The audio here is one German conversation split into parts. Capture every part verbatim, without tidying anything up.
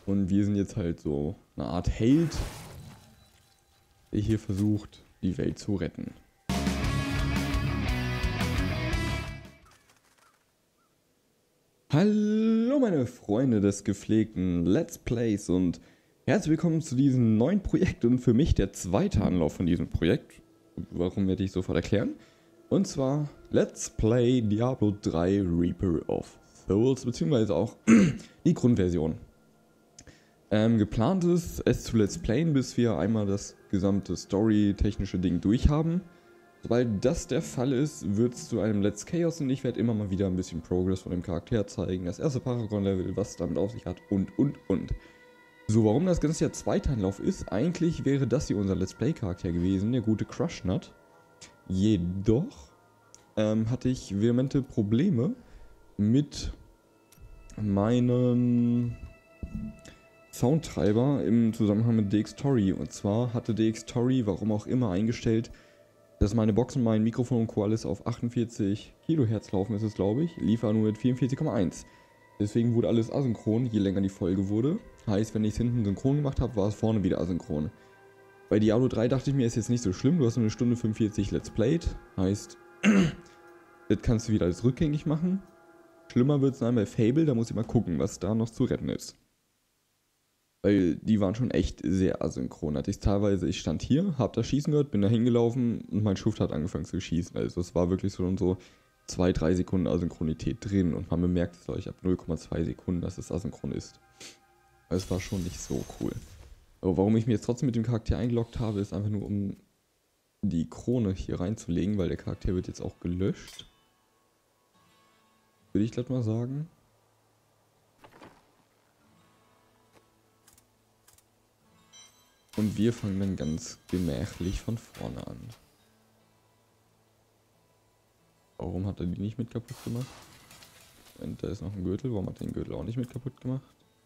Und wir sind jetzt halt so eine Art Held, der hier versucht, die Welt zu retten. Hallo meine Freunde des gepflegten Let's Plays und herzlich willkommen zu diesem neuen Projekt und für mich der zweite Anlauf von diesem Projekt. Warum werde ich sofort erklären? Und zwar Let's Play Diablo drei Reaper of Souls, beziehungsweise auch die Grundversion. Ähm, geplant ist, es zu Let's Playen, bis wir einmal das gesamte Story-technische Ding durchhaben. Sobald das der Fall ist, wird es zu einem Let's Chaos und ich werde immer mal wieder ein bisschen Progress von dem Charakter zeigen, das erste Paragon-Level, was es damit auf sich hat und und und. So, warum das Ganze ja Zweitanlauf ist, eigentlich wäre das hier unser Let's Play-Charakter gewesen, der gute Crushnut. Jedoch ähm, hatte ich vehemente Probleme mit meinem Soundtreiber im Zusammenhang mit Dxtory. Und zwar hatte Dxtory, warum auch immer, eingestellt, dass meine Boxen, mein Mikrofon und Co. alles auf achtundvierzig Kilohertz laufen, ist es glaube ich, lief nur mit vierundvierzig Komma eins. Deswegen wurde alles asynchron, je länger die Folge wurde. Heißt, wenn ich es hinten synchron gemacht habe, war es vorne wieder asynchron. Bei Diablo drei dachte ich mir, ist jetzt nicht so schlimm, du hast nur eine Stunde fünfundvierzig Let's Played. Heißt, das kannst du wieder alles rückgängig machen. Schlimmer wird es dann bei Fable, da muss ich mal gucken, was da noch zu retten ist. Weil die waren schon echt sehr asynchron. Hatte ich teilweise, ich stand hier, hab das Schießen gehört, bin da hingelaufen und mein Schuft hat angefangen zu schießen. Also es war wirklich so und so zwei, drei Sekunden Asynchronität drin und man bemerkt es euch ab null Komma zwei Sekunden, dass es asynchron ist. Es war schon nicht so cool. Aber warum ich mir jetzt trotzdem mit dem Charakter eingeloggt habe, ist einfach nur, um die Krone hier reinzulegen, weil der Charakter wird jetzt auch gelöscht. Würde ich gleich mal sagen. Und wir fangen dann ganz gemächlich von vorne an. Warum hat er die nicht mit kaputt gemacht? Und da ist noch ein Gürtel. Warum hat er den Gürtel auch nicht mit kaputt gemacht?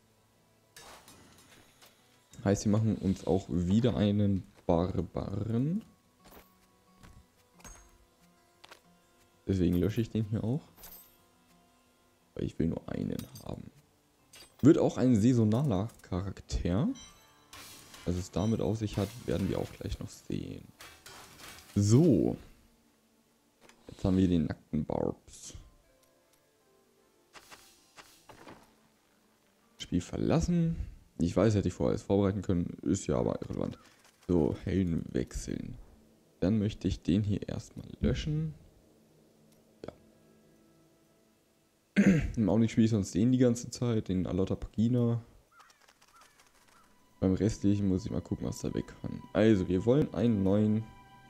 Heißt, wir machen uns auch wieder einen Barbaren. Deswegen lösche ich den hier auch. Weil ich will nur einen haben. Wird auch ein saisonaler Charakter. Was es damit auf sich hat, werden wir auch gleich noch sehen. So. Jetzt haben wir den nackten Barbs. Spiel verlassen. Ich weiß, hätte ich vorher alles vorbereiten können. Ist ja aber irrelevant. So, Helden wechseln. Dann möchte ich den hier erstmal löschen. Ja. Im Augenblick spiele ich sonst den die ganze Zeit. Den Alota Pagina. Beim restlichen muss ich mal gucken, was da weg kann. Also, wir wollen einen neuen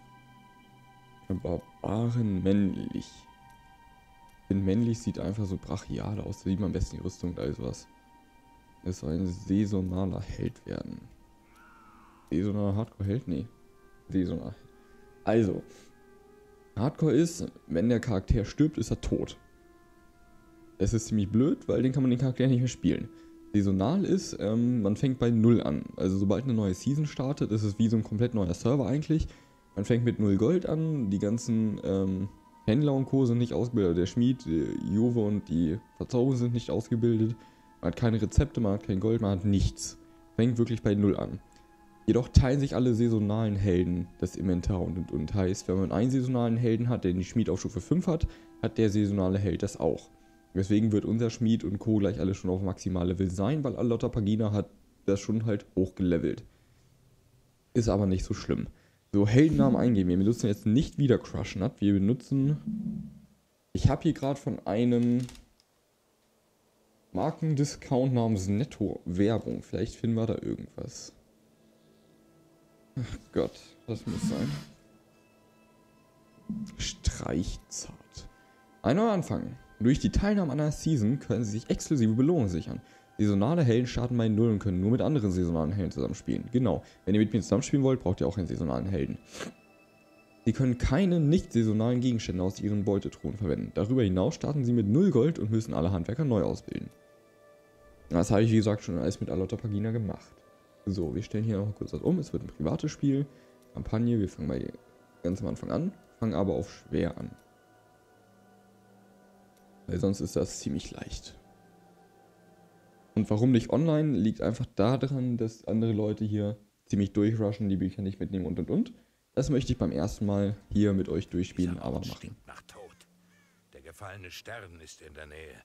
Barbaren männlich. Denn männlich sieht einfach so brachial aus. Da sieht man am besten die Rüstung und all sowas. Es soll ein saisonaler Held werden. Saisonaler Hardcore-Held? Nee. Saisonal. Also, Hardcore ist, wenn der Charakter stirbt, ist er tot. Es ist ziemlich blöd, weil den kann man den Charakter nicht mehr spielen. Saisonal ist, ähm, man fängt bei null an. Also sobald eine neue Season startet, ist es wie so ein komplett neuer Server eigentlich. Man fängt mit null Gold an, die ganzen ähm, Händler und Co. sind nicht ausgebildet. Der Schmied, die Juve und die Verzauberer sind nicht ausgebildet. Man hat keine Rezepte, man hat kein Gold, man hat nichts. Fängt wirklich bei null an. Jedoch teilen sich alle saisonalen Helden das Inventar und und und. Heißt, wenn man einen saisonalen Helden hat, der den Schmied auf Stufe fünf hat, hat der saisonale Held das auch. Deswegen wird unser Schmied und Co. gleich alle schon auf Maximallevel sein, weil Alota Pagina hat das schon halt hochgelevelt. Ist aber nicht so schlimm. So, Heldennamen eingeben. Wir benutzen jetzt nicht wieder Crushnut. Wir benutzen... Ich habe hier gerade von einem Markendiscount namens Netto Werbung. Vielleicht finden wir da irgendwas. Ach Gott, das muss sein. Streichzart. Ein neuer Anfang. Durch die Teilnahme an einer Season können sie sich exklusive Belohnungen sichern. Saisonale Helden starten bei null und können nur mit anderen saisonalen Helden zusammenspielen. Genau, wenn ihr mit mir zusammenspielen wollt, braucht ihr auch einen saisonalen Helden. Sie können keine nicht saisonalen Gegenstände aus ihren Beutetruhen verwenden. Darüber hinaus starten sie mit null Gold und müssen alle Handwerker neu ausbilden. Das habe ich wie gesagt schon alles mit Alota Pagina gemacht. So, wir stellen hier noch kurz was um. Es wird ein privates Spiel. Kampagne, wir fangen bei ganz am Anfang an, fangen aber auf schwer an. Weil sonst ist das ziemlich leicht. Und warum nicht online, liegt einfach daran, dass andere Leute hier ziemlich durchrushen, die Bücher nicht mitnehmen und und und. Das möchte ich beim ersten Mal hier mit euch durchspielen, Dieser aber Ort machen. stinkt nach Tod. Der gefallene Stern ist in der Nähe.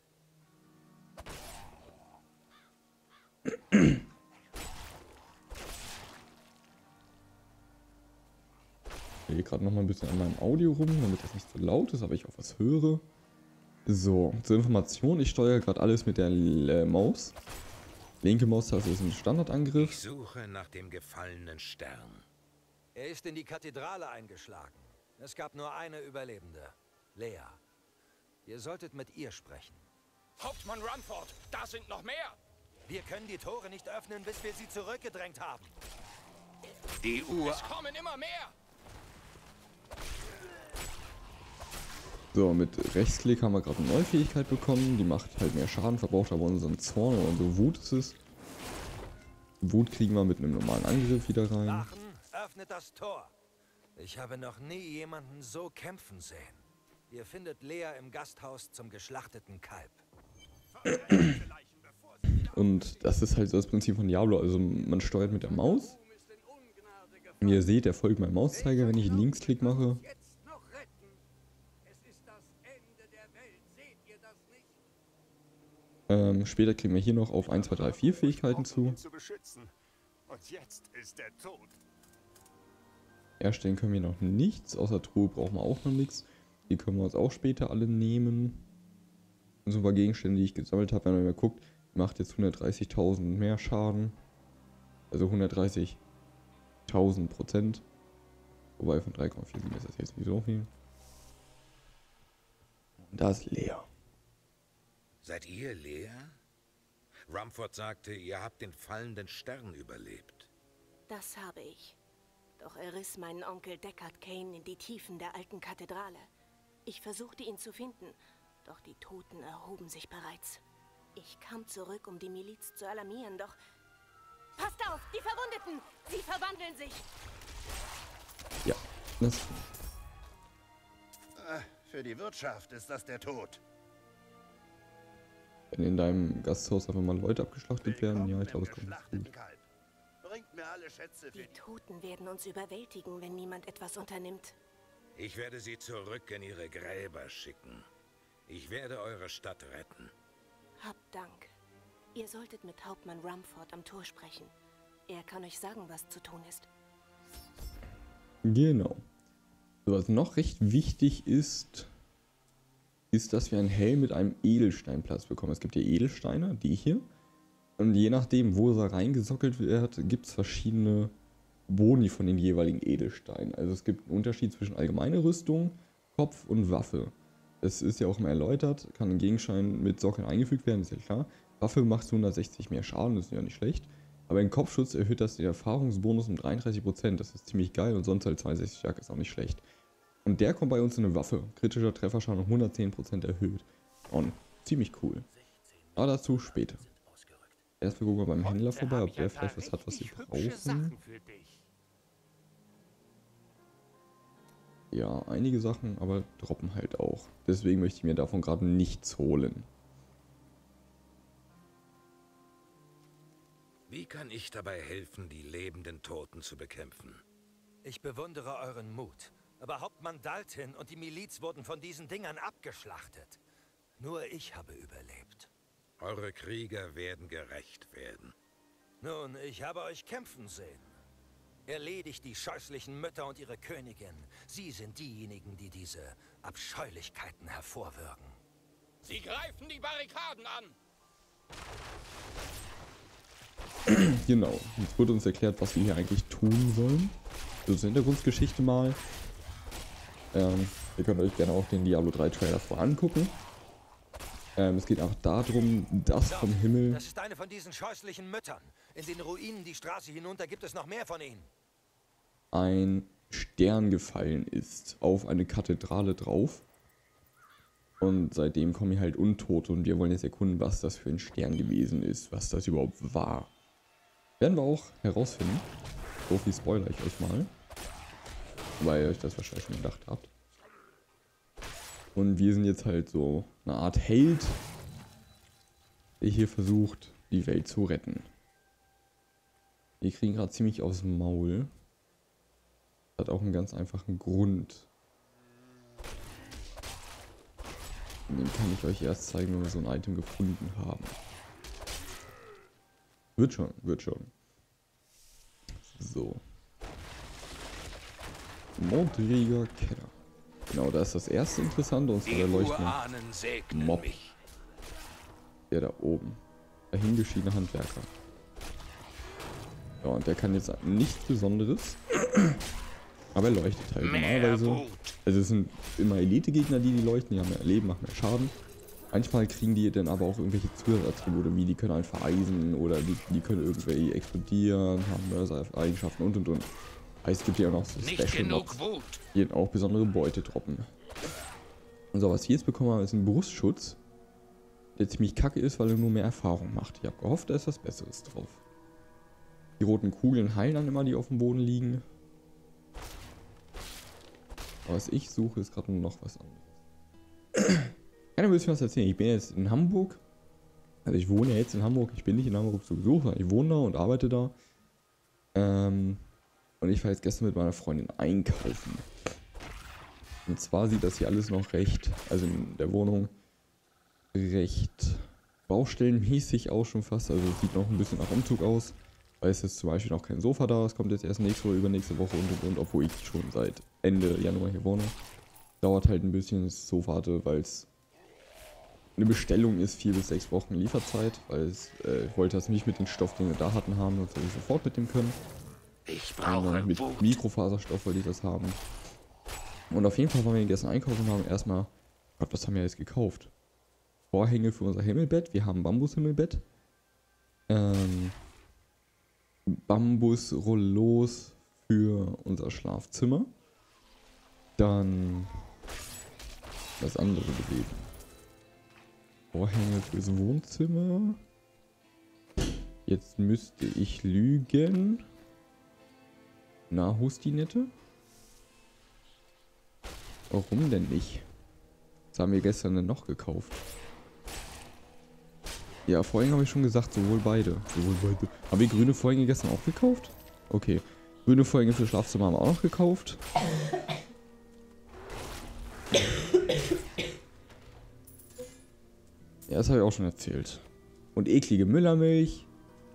Ich gehe gerade noch mal ein bisschen an meinem Audio rum, damit das nicht so laut ist, aber ich auch was höre. So, zur Information, ich steuere gerade alles mit der äh, Maus. Linke Maustaste ist ein Standardangriff. Ich suche nach dem gefallenen Stern. Er ist in die Kathedrale eingeschlagen. Es gab nur eine Überlebende, Lea. Ihr solltet mit ihr sprechen. Hauptmann Rumford, da sind noch mehr! Wir können die Tore nicht öffnen, bis wir sie zurückgedrängt haben. Die Uhr. Es kommen immer mehr! So, mit Rechtsklick haben wir gerade eine neue Fähigkeit bekommen. Die macht halt mehr Schaden, verbraucht aber unseren Zorn oder unsere Wut ist es. Wut kriegen wir mit einem normalen Angriff wieder rein. Wachen, öffnet das Tor. Ich habe noch nie jemanden so kämpfen sehen. Ihr findet Lea im Gasthaus zum geschlachteten Kalb. Und das ist halt so das Prinzip von Diablo. Also man steuert mit der Maus. Wie ihr seht, der folgt meinem Mauszeiger, wenn ich Linksklick mache. Ähm, später kriegen wir hier noch auf eins, zwei, drei, vier Fähigkeiten zu. Und jetzt ist er tot. Erstellen können wir noch nichts, außer Truhe brauchen wir auch noch nichts. Die können wir uns auch später alle nehmen. Und so ein paar Gegenstände, die ich gesammelt habe, wenn man mal guckt, macht jetzt hundertdreißigtausend mehr Schaden. Also hundertdreißigtausend Prozent. Wobei von drei Komma vier sieben ist das jetzt nicht so viel. Und da ist Lea. Seid ihr Lea? Rumford sagte, ihr habt den fallenden Stern überlebt. Das habe ich. Doch er riss meinen Onkel Deckard Cain in die Tiefen der alten Kathedrale. Ich versuchte ihn zu finden, doch die Toten erhoben sich bereits. Ich kam zurück, um die Miliz zu alarmieren, doch... Passt auf, die Verwundeten! Sie verwandeln sich! Ja, das... Für die Wirtschaft ist das der Tod. Wenn in deinem Gasthaus einfach mal Leute abgeschlachtet werden, ja, ich glaube, es kommt nicht gut. Bringt mir alle Schätze für Die Toten werden uns überwältigen, wenn niemand etwas unternimmt. Ich werde sie zurück in ihre Gräber schicken. Ich werde eure Stadt retten. Habt Dank. Ihr solltet mit Hauptmann Rumford am Tor sprechen. Er kann euch sagen, was zu tun ist. Genau. So, was noch recht wichtig ist, ist, dass wir einen Helm mit einem Edelsteinplatz bekommen. Es gibt hier Edelsteine, die hier. Und je nachdem, wo er reingesockelt wird, gibt es verschiedene Boni von den jeweiligen Edelsteinen. Also es gibt einen Unterschied zwischen allgemeine Rüstung, Kopf und Waffe. Es ist ja auch mal erläutert, kann ein Gegenschein mit Sockeln eingefügt werden, ist ja klar. Waffe macht hundertsechzig mehr Schaden, das ist ja nicht schlecht. Aber in Kopfschutz erhöht das den Erfahrungsbonus um dreiunddreißig Prozent, das ist ziemlich geil und sonst halt zweiundsechzig Stärke, ist auch nicht schlecht. Und der kommt bei uns in eine Waffe, kritischer Trefferschaden um hundertzehn Prozent erhöht. Und ziemlich cool. Aber dazu später. Erstmal gucken wir beim Händler vorbei, ob der vielleicht was hat, was sie brauchen. Ja, einige Sachen, aber droppen halt auch. Deswegen möchte ich mir davon gerade nichts holen. Wie kann ich dabei helfen, die lebenden Toten zu bekämpfen? Ich bewundere euren Mut. Aber Hauptmann Dalton und die Miliz wurden von diesen Dingern abgeschlachtet. Nur ich habe überlebt. Eure Krieger werden gerächt werden. Nun, ich habe euch kämpfen sehen. Erledigt die scheußlichen Mütter und ihre Königin. Sie sind diejenigen, die diese Abscheulichkeiten hervorwirken. Sie greifen die Barrikaden an! Genau, jetzt wurde uns erklärt, was wir hier eigentlich tun sollen. So zur Hintergrundgeschichte mal. Ähm, ihr könnt euch gerne auch den Diablo drei Trailer vor angucken. Ähm, es geht auch darum, dass vom Himmel... Das ist eine von diesen scheußlichen Müttern. In den Ruinen die Straße hinunter gibt es noch mehr von ihnen. ein Stern gefallen ist auf eine Kathedrale drauf. Und seitdem kommen hier halt Untote und wir wollen jetzt erkunden, was das für ein Stern gewesen ist, was das überhaupt war. Werden wir auch herausfinden. So viel spoilere ich euch mal. Weil ihr euch das wahrscheinlich schon gedacht habt. Und wir sind jetzt halt so eine Art Held, der hier versucht, die Welt zu retten. Wir kriegen gerade ziemlich aufs Maul. Das hat auch einen ganz einfachen Grund. Und den kann ich euch erst zeigen, wenn wir so ein Item gefunden haben. Wird schon, wird schon. So. Mondträger Keller. Genau, da ist das erste Interessante, und zwar der leuchtende Mob. Der da oben. Dahingeschiedene Handwerker. Ja, und der kann jetzt nichts Besonderes. Aber er leuchtet halt normalerweise. Also es sind immer Elite-Gegner, die die leuchten, die haben mehr Leben, machen mehr Schaden. Manchmal kriegen die dann aber auch irgendwelche Zusatzattribute, wie die können halt vereisen oder die, die können irgendwie explodieren, haben Mörser-Eigenschaften und und und. Heißt, es gibt ja auch noch so Special-Mobs, die auch besondere Beute droppen. Und so, was ich jetzt bekommen habe, ist ein Brustschutz, der ziemlich kacke ist, weil er nur mehr Erfahrung macht. Ich habe gehofft, da ist was Besseres drauf. Die roten Kugeln heilen dann immer, die auf dem Boden liegen. Aber was ich suche, ist gerade noch was anderes. Keiner will mir was erzählen. Ich bin jetzt in Hamburg. Also ich wohne ja jetzt in Hamburg. Ich bin nicht in Hamburg zu Besuch, sondern ich wohne da und arbeite da. Ähm, und ich war jetzt gestern mit meiner Freundin einkaufen. Und zwar sieht das hier alles noch recht, also in der Wohnung, recht baustellenmäßig aus schon fast. Also es sieht noch ein bisschen nach Umzug aus. Weil es ist zum Beispiel noch kein Sofa da. Es kommt jetzt erst nächste oder übernächste Woche und und und, obwohl ich schon seit Ende Januar hier wohne. Dauert halt ein bisschen, das Sofa hatte, weil es eine Bestellung ist, vier bis sechs Wochen Lieferzeit, weil es, äh, ich wollte das nicht mit den Stoff, den wir da hatten, haben, sonst hätte ich sofort mitnehmen können. Ich brauche mit Wut. Mikrofaserstoff wollte ich das haben. Und auf jeden Fall waren wir gestern einkaufen und haben erstmal, Gott, was haben wir jetzt gekauft? Vorhänge für unser Himmelbett, wir haben ein Bambushimmelbett. Ähm, Bambusrollos für unser Schlafzimmer. Dann das andere gewesen. Vorhänge fürs Wohnzimmer. Jetzt müsste ich lügen. Na, Hustinette? Warum denn nicht? Was haben wir gestern denn noch gekauft? Ja, Vorhänge habe ich schon gesagt, sowohl beide. Sowohl beide. Haben wir grüne Vorhänge gestern auch gekauft? Okay. Grüne Vorhänge für Schlafzimmer haben wir auch noch gekauft. Ja, das habe ich auch schon erzählt. Und eklige Müllermilch.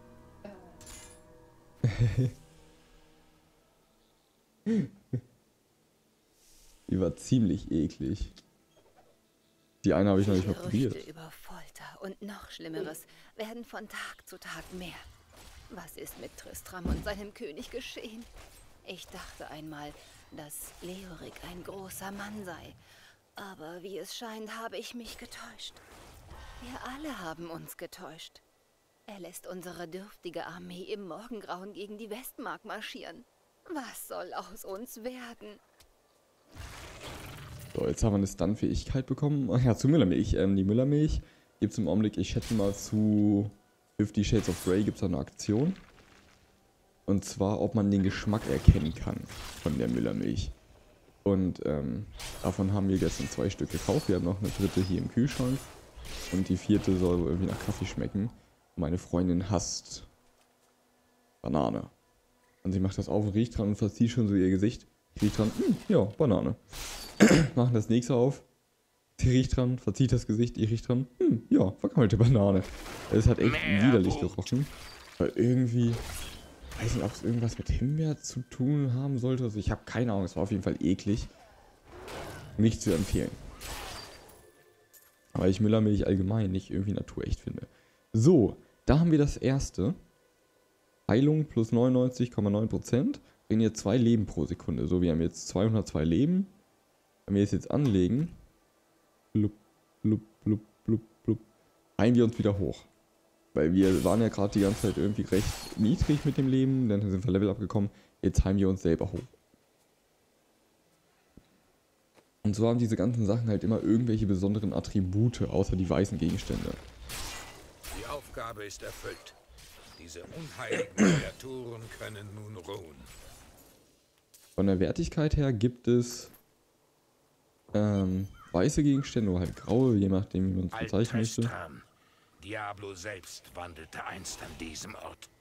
Die war ziemlich eklig. Die eine habe ich noch nicht mal probiert. Gerüchte über Folter und noch Schlimmeres werden von Tag zu Tag mehr. Was ist mit Tristram und seinem König geschehen? Ich dachte einmal, dass Leoric ein großer Mann sei. Aber wie es scheint, habe ich mich getäuscht. Wir alle haben uns getäuscht. Er lässt unsere dürftige Armee im Morgengrauen gegen die Westmark marschieren. Was soll aus uns werden? So, jetzt haben wir eine Stun-Fähigkeit bekommen. Ach ja, zu Müllermilch. Ähm, die Müllermilch gibt es im Augenblick, ich schätze mal, zu Fifty Shades of Grey gibt es da eine Aktion. Und zwar, ob man den Geschmack erkennen kann von der Müllermilch. Und ähm, davon haben wir gestern zwei Stück gekauft. Wir haben noch eine dritte hier im Kühlschrank. Und die vierte soll irgendwie nach Kaffee schmecken. Meine Freundin hasst Banane. Und sie macht das auf und riecht dran und verzieht schon so ihr Gesicht. Ich riech dran, hm, ja, Banane. Machen das nächste auf. Sie riecht dran, verzieht das Gesicht, ich riech dran, hm, ja, vergammelte Banane. Es hat echt widerlich gerochen. Weil irgendwie, weiß nicht, ob es irgendwas mit Himbeer zu tun haben sollte. Also ich habe keine Ahnung, es war auf jeden Fall eklig. Nicht zu empfehlen. Aber ich Müllermilch allgemein nicht irgendwie naturecht finde. So, da haben wir das erste. Heilung plus neunundneunzig Komma neun Prozent. Bringen jetzt zwei Leben pro Sekunde. So, wir haben jetzt zweihundertzwei Leben. Wenn wir es jetzt anlegen, blub, blub, blub, blub, blub, heilen wir uns wieder hoch. Weil wir waren ja gerade die ganze Zeit irgendwie recht niedrig mit dem Leben. Dann sind wir Level abgekommen. Jetzt heilen wir uns selber hoch. Und so haben diese ganzen Sachen halt immer irgendwelche besonderen Attribute, außer die weißen Gegenstände. Die Aufgabe ist erfüllt. Diese unheiligen Kreaturen können nun ruhen. Von der Wertigkeit her gibt es ähm, weiße Gegenstände oder halt graue, je nachdem wie man es bezeichnen möchte. Diablo selbst wandelte einst an diesem Ort.